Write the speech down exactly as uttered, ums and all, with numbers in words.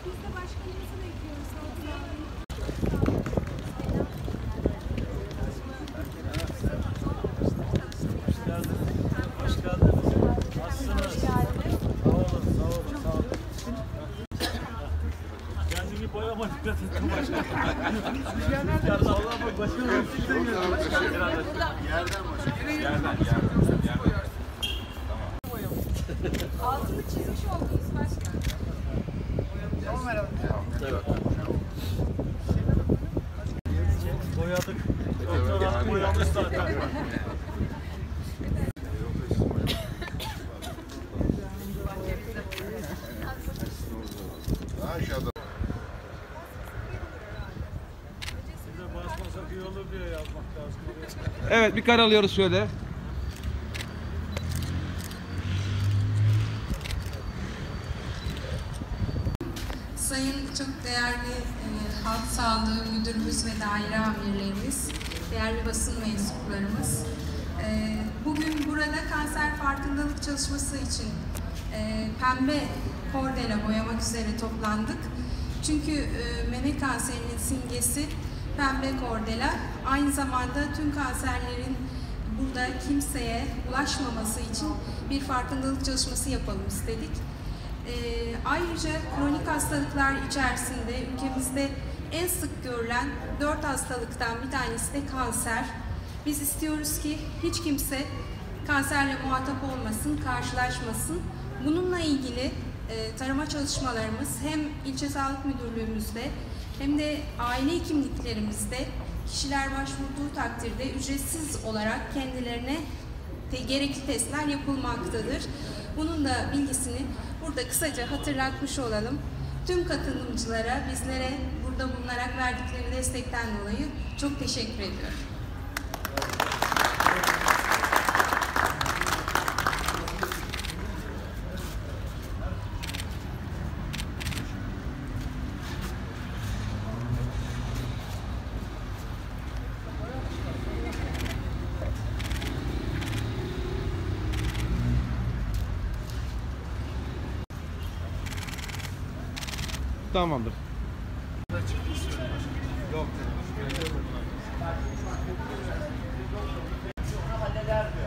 Biz de başkanımızı bekliyoruz. Hoş geldiniz. Nasılsınız? Sağ olun, sağ olun, sağ olun. Kendini boyama dikkat ettim başkanım. Rüzgarda Allah'a bak başkanım. Yerden başkanım. Yerden, yerden. Altını çizmiş oldunuz başkanım. Tamam herhalde. Evet. Boyadık. Ortadan boyamış zaten. Aşağıda. Size basmasak iyi olur diye yazmak lazım. Evet, bir kare alıyoruz şöyle. Sayın çok değerli e, halk sağlığı müdürümüz ve daire amirlerimiz, değerli basın mensuplarımız, e, bugün burada kanser farkındalık çalışması için e, pembe kordela boyamak üzere toplandık. Çünkü e, meme kanserinin simgesi pembe kordela. Aynı zamanda tüm kanserlerin burada kimseye ulaşmaması için bir farkındalık çalışması yapalım istedik. E, ayrıca kronik hastalıklar içerisinde ülkemizde en sık görülen dört hastalıktan bir tanesi de kanser. Biz istiyoruz ki hiç kimse kanserle muhatap olmasın, karşılaşmasın. Bununla ilgili e, tarama çalışmalarımız hem ilçe sağlık müdürlüğümüzde hem de aile hekimliklerimizde kişiler başvurduğu takdirde ücretsiz olarak kendilerine te gerekli testler yapılmaktadır. Bunun da bilgisini burada kısaca hatırlatmış olalım. Tüm katılımcılara, bizlere burada bulunarak verdikleri destekten dolayı çok teşekkür ediyorum. Tamamdır. Yok.